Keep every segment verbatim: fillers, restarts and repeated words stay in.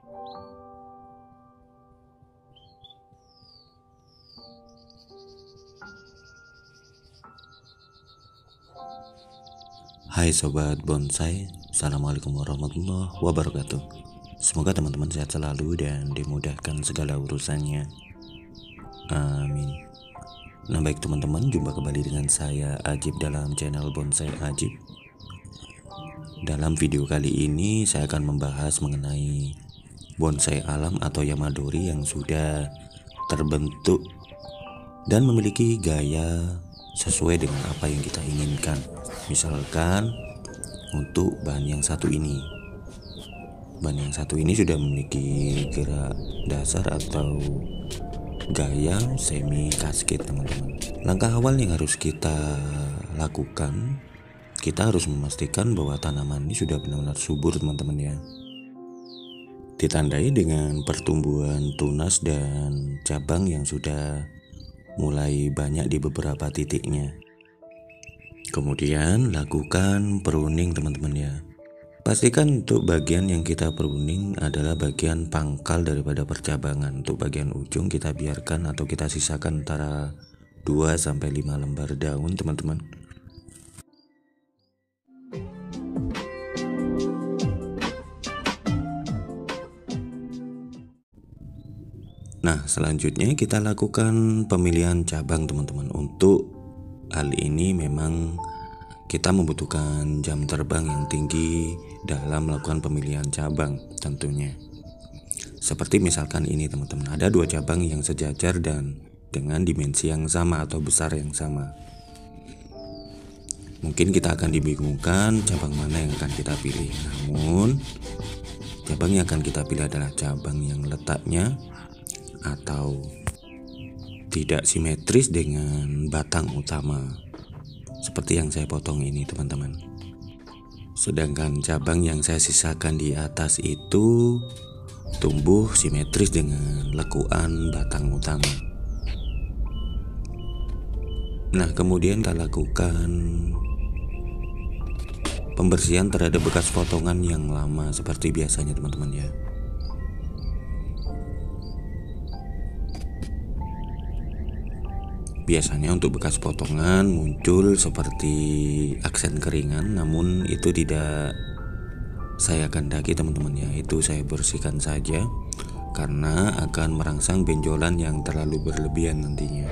Hai sobat bonsai, assalamualaikum warahmatullahi wabarakatuh. Semoga teman-teman sehat selalu dan dimudahkan segala urusannya. Amin. Nah baik teman-teman, jumpa kembali dengan saya Ajib dalam channel Bonsai Ajib. Dalam video kali ini saya akan membahas mengenai bonsai alam atau yamadori yang sudah terbentuk dan memiliki gaya sesuai dengan apa yang kita inginkan. Misalkan untuk bahan yang satu ini, bahan yang satu ini sudah memiliki gerak dasar atau gaya semi kasket teman-teman. Langkah awal yang harus kita lakukan, kita harus memastikan bahwa tanaman ini sudah benar-benar subur teman-teman ya. Ditandai dengan pertumbuhan tunas dan cabang yang sudah mulai banyak di beberapa titiknya. Kemudian lakukan pruning teman-teman ya. Pastikan untuk bagian yang kita pruning adalah bagian pangkal daripada percabangan. Untuk bagian ujung kita biarkan atau kita sisakan antara dua sampai lima lembar daun teman-teman. Nah selanjutnya kita lakukan pemilihan cabang teman-teman. Untuk hal ini memang kita membutuhkan jam terbang yang tinggi dalam melakukan pemilihan cabang tentunya. Seperti misalkan ini teman-teman, ada dua cabang yang sejajar dan dengan dimensi yang sama atau besar yang sama. Mungkin kita akan dibingungkan cabang mana yang akan kita pilih. Namun cabang yang akan kita pilih adalah cabang yang letaknya atau tidak simetris dengan batang utama, seperti yang saya potong ini teman-teman. Sedangkan cabang yang saya sisakan di atas itu tumbuh simetris dengan lekuan batang utama. Nah kemudian kita lakukan pembersihan terhadap bekas potongan yang lama seperti biasanya teman-teman ya. Biasanya untuk bekas potongan muncul seperti aksen keringan, namun itu tidak saya kehendaki teman-teman ya. Itu saya bersihkan saja karena akan merangsang benjolan yang terlalu berlebihan nantinya.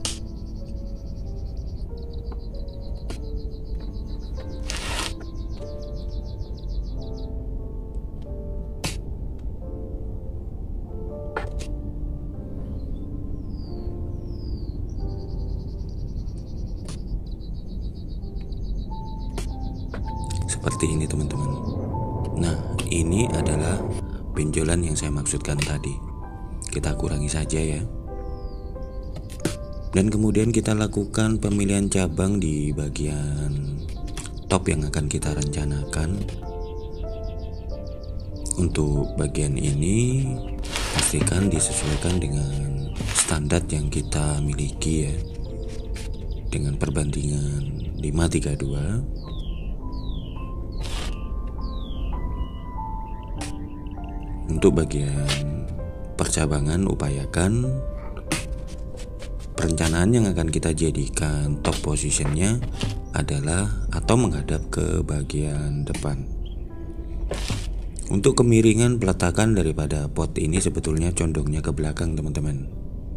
Seperti ini teman-teman. Nah ini adalah benjolan yang saya maksudkan tadi. Kita kurangi saja ya. Dan kemudian kita lakukan pemilihan cabang di bagian top yang akan kita rencanakan. Untuk bagian ini pastikan disesuaikan dengan standar yang kita miliki ya, dengan perbandingan lima tiga dua. Untuk bagian percabangan upayakan perencanaan yang akan kita jadikan top positionnya adalah atau menghadap ke bagian depan. Untuk kemiringan peletakan daripada pot ini sebetulnya condongnya ke belakang teman-teman.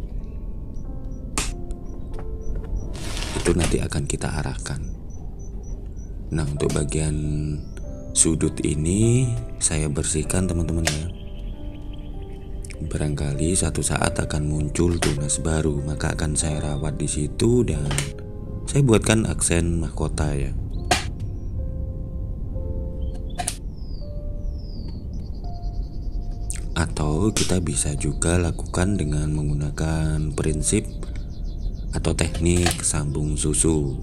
Itu nanti akan kita arahkan. Nah untuk bagian sudut ini saya bersihkan teman-teman ya. Barangkali satu saat akan muncul tunas baru, maka akan saya rawat di situ dan saya buatkan aksen mahkota ya. Atau kita bisa juga lakukan dengan menggunakan prinsip atau teknik sambung susu.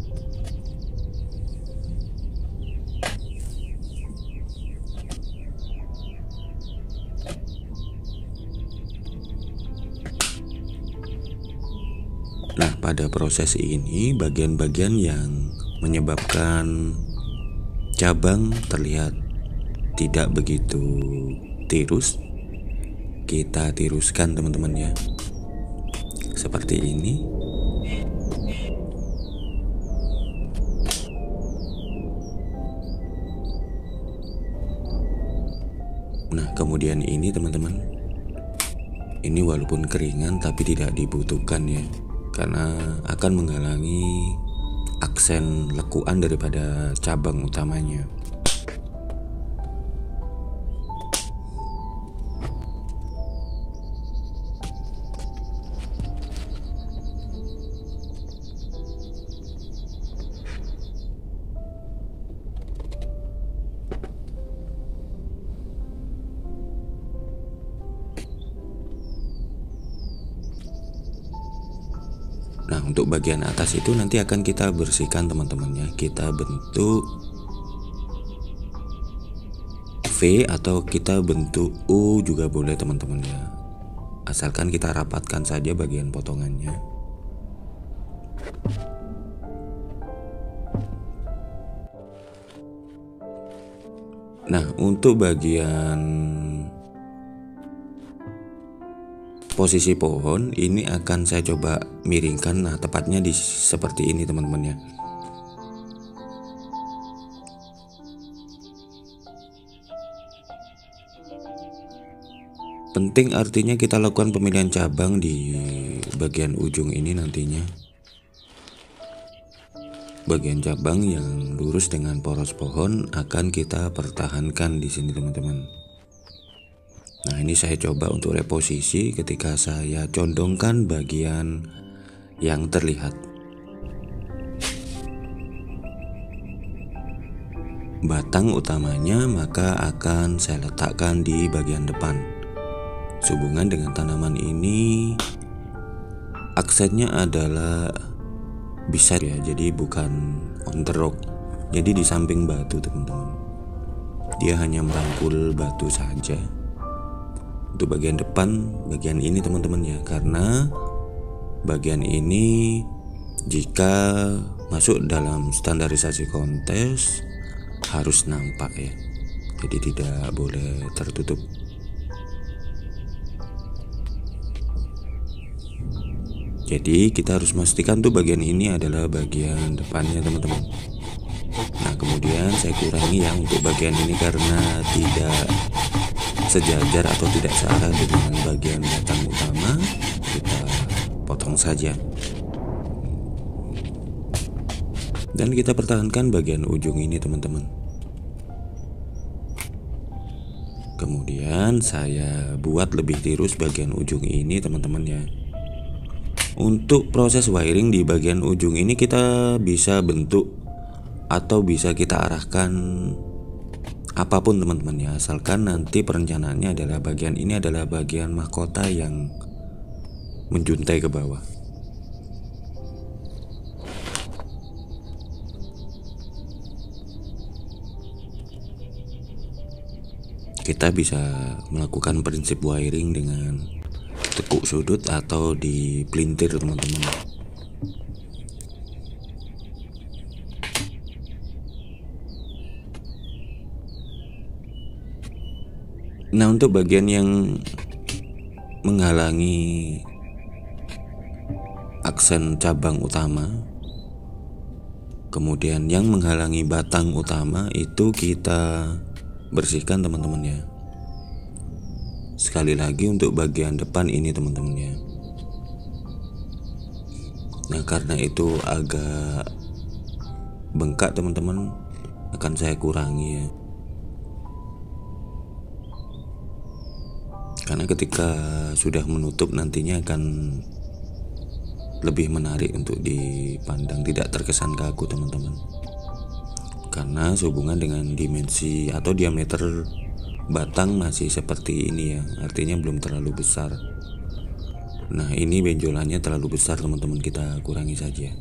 Nah, pada proses ini bagian-bagian yang menyebabkan cabang terlihat tidak begitu tirus, kita tiruskan teman-teman ya, seperti ini. Nah kemudian ini teman-teman, ini walaupun keringan tapi tidak dibutuhkan ya, karena akan menghalangi aksen lekuan daripada cabang utamanya. Nah untuk bagian atas itu nanti akan kita bersihkan teman-teman ya. Kita bentuk V atau kita bentuk U juga boleh teman-teman ya, asalkan kita rapatkan saja bagian potongannya. Nah untuk bagian posisi pohon ini akan saya coba miringkan, nah tepatnya di seperti ini teman-teman ya. Penting artinya kita lakukan pemilihan cabang di bagian ujung ini nantinya. Bagian cabang yang lurus dengan poros pohon akan kita pertahankan di sini teman-teman. Nah ini saya coba untuk reposisi ketika saya condongkan bagian yang terlihat. Batang utamanya maka akan saya letakkan di bagian depan. Sehubungan dengan tanaman ini aksennya adalah bisa ya, jadi bukan on the rock, jadi di samping batu teman-teman. Dia hanya merangkul batu saja. Untuk bagian depan, bagian ini teman-teman ya, karena bagian ini jika masuk dalam standarisasi kontes harus nampak ya, jadi tidak boleh tertutup. Jadi kita harus memastikan tuh bagian ini adalah bagian depannya teman-teman. Nah kemudian saya kurangi ya untuk bagian ini karena tidak sejajar atau tidak searah dengan bagian batang utama, kita potong saja dan kita pertahankan bagian ujung ini teman-teman. Kemudian saya buat lebih tirus bagian ujung ini teman-teman ya. Untuk proses wiring di bagian ujung ini kita bisa bentuk atau bisa kita arahkan apapun teman-teman ya, asalkan nanti perencanaannya adalah bagian ini adalah bagian mahkota yang menjuntai ke bawah. Kita bisa melakukan prinsip wiring dengan tekuk sudut atau di pelintir teman-teman. Nah untuk bagian yang menghalangi aksen cabang utama, kemudian yang menghalangi batang utama itu kita bersihkan teman-teman ya. Sekali lagi untuk bagian depan ini teman-teman ya. Nah karena itu agak bengkak teman-teman, akan saya kurangi ya. Karena ketika sudah menutup nantinya akan lebih menarik untuk dipandang, tidak terkesan kaku teman-teman. Karena sehubungan dengan dimensi atau diameter batang masih seperti ini ya, artinya belum terlalu besar. Nah ini benjolannya terlalu besar teman-teman, kita kurangi saja.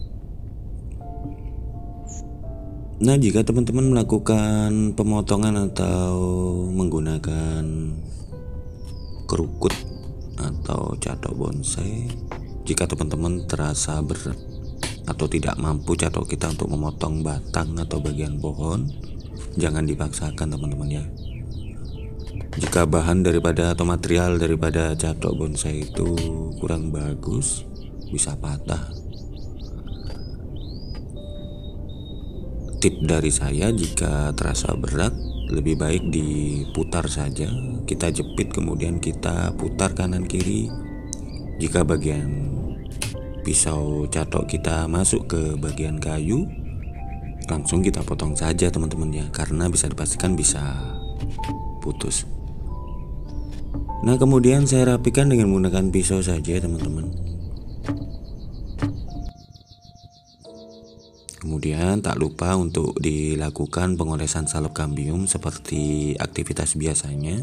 Nah jika teman-teman melakukan pemotongan atau menggunakan kerukut atau catok bonsai, jika teman-teman terasa berat atau tidak mampu catok kita untuk memotong batang atau bagian pohon, jangan dipaksakan teman-teman ya. Jika bahan daripada atau material daripada cadok bonsai itu kurang bagus, bisa patah. Tip dari saya, jika terasa berat, lebih baik diputar saja. Kita jepit kemudian kita putar kanan kiri. Jika bagian pisau cadok kita masuk ke bagian kayu, langsung kita potong saja teman-teman ya, karena bisa dipastikan bisa putus. Nah, kemudian saya rapikan dengan menggunakan pisau saja teman-teman. Kemudian tak lupa untuk dilakukan pengolesan salep kambium seperti aktivitas biasanya.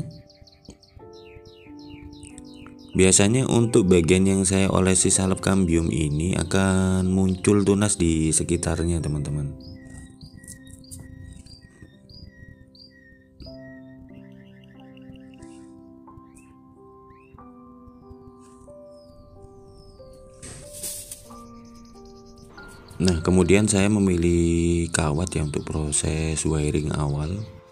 Biasanya untuk bagian yang saya olesi salep kambium ini akan muncul tunas di sekitarnya teman-teman. Nah, kemudian saya memilih kawat ya untuk proses wiring awal.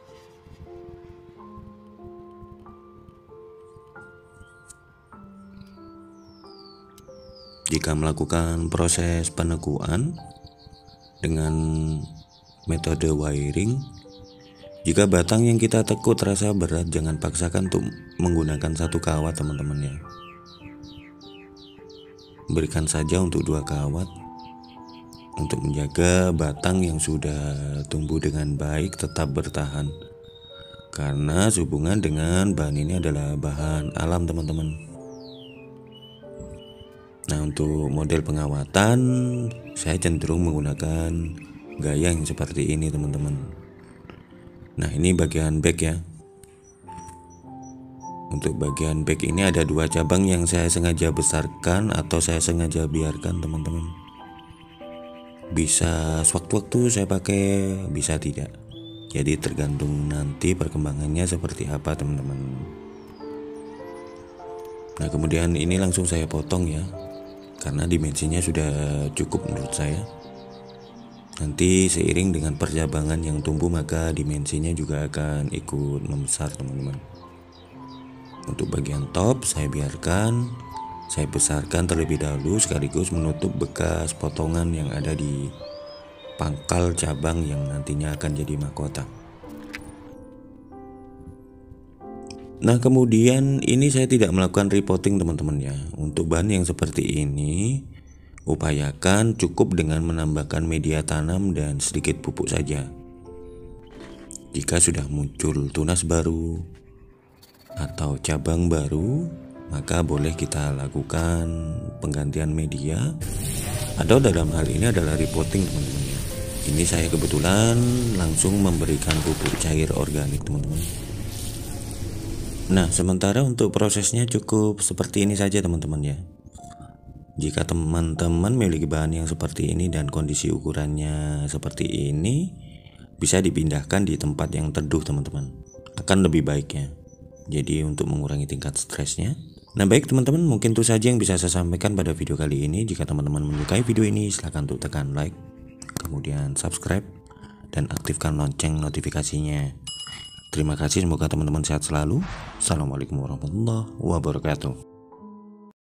Jika melakukan proses penekuan dengan metode wiring, jika batang yang kita tekuk terasa berat, jangan paksakan untuk menggunakan satu kawat teman-teman ya. Berikan saja untuk dua kawat untuk menjaga batang yang sudah tumbuh dengan baik tetap bertahan, karena sehubungan dengan bahan ini adalah bahan alam teman-teman. Nah, untuk model pengawatan saya cenderung menggunakan gaya yang seperti ini teman-teman. Nah, ini bagian back ya. Untuk bagian back ini ada dua cabang yang saya sengaja besarkan atau saya sengaja biarkan teman-teman. Bisa sewaktu-waktu saya pakai, bisa tidak. Jadi tergantung nanti perkembangannya seperti apa teman-teman. Nah, kemudian ini langsung saya potong ya, karena dimensinya sudah cukup menurut saya. Nanti seiring dengan percabangan yang tumbuh maka dimensinya juga akan ikut membesar teman-teman. Untuk bagian top saya biarkan, saya besarkan terlebih dahulu sekaligus menutup bekas potongan yang ada di pangkal cabang yang nantinya akan jadi mahkota. Nah, kemudian ini saya tidak melakukan repotting teman-teman ya. Untuk bahan yang seperti ini, upayakan cukup dengan menambahkan media tanam dan sedikit pupuk saja. Jika sudah muncul tunas baru atau cabang baru, maka boleh kita lakukan penggantian media, atau dalam hal ini adalah repotting teman-teman. Ini saya kebetulan langsung memberikan pupuk cair organik teman-teman. Nah, sementara untuk prosesnya cukup seperti ini saja teman-teman ya. Jika teman-teman memiliki bahan yang seperti ini dan kondisi ukurannya seperti ini, bisa dipindahkan di tempat yang teduh teman-teman, akan lebih baik ya. Jadi untuk mengurangi tingkat stresnya. Nah, baik teman-teman, mungkin itu saja yang bisa saya sampaikan pada video kali ini. Jika teman-teman menyukai video ini, silahkan untuk tekan like, kemudian subscribe, dan aktifkan lonceng notifikasinya. Terima kasih, semoga teman-teman sehat selalu. Assalamualaikum warahmatullahi wabarakatuh.